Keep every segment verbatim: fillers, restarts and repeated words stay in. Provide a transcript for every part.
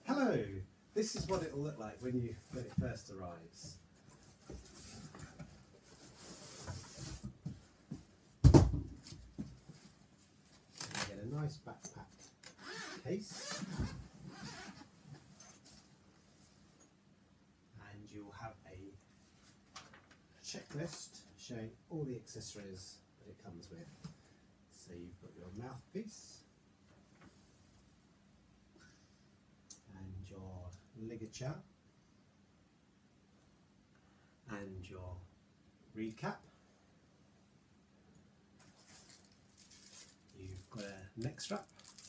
Hello, this is what it will look like when, you, when it first arrives. You get a nice backpack case, and you'll have a checklist showing all the accessories that it comes with. So you've got your mouthpiece and your ligature and your reed cap. You've got a neck strap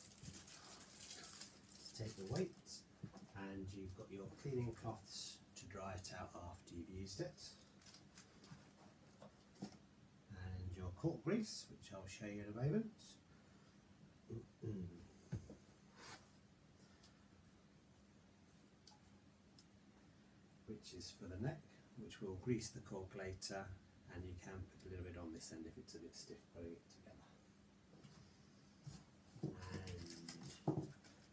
to take the weight, and you've got your cleaning cloths to dry it out after you've used it, and your cork grease, which I'll show you in a moment. Mm-mm. Which is for the neck, which will grease the cork later, and you can put a little bit on this end if it's a bit stiff putting it together. And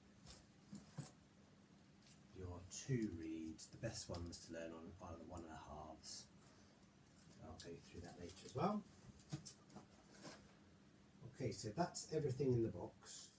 your two reeds, the best ones to learn on are the one and a halves. I'll go through that later as well. Okay, so that's everything in the box.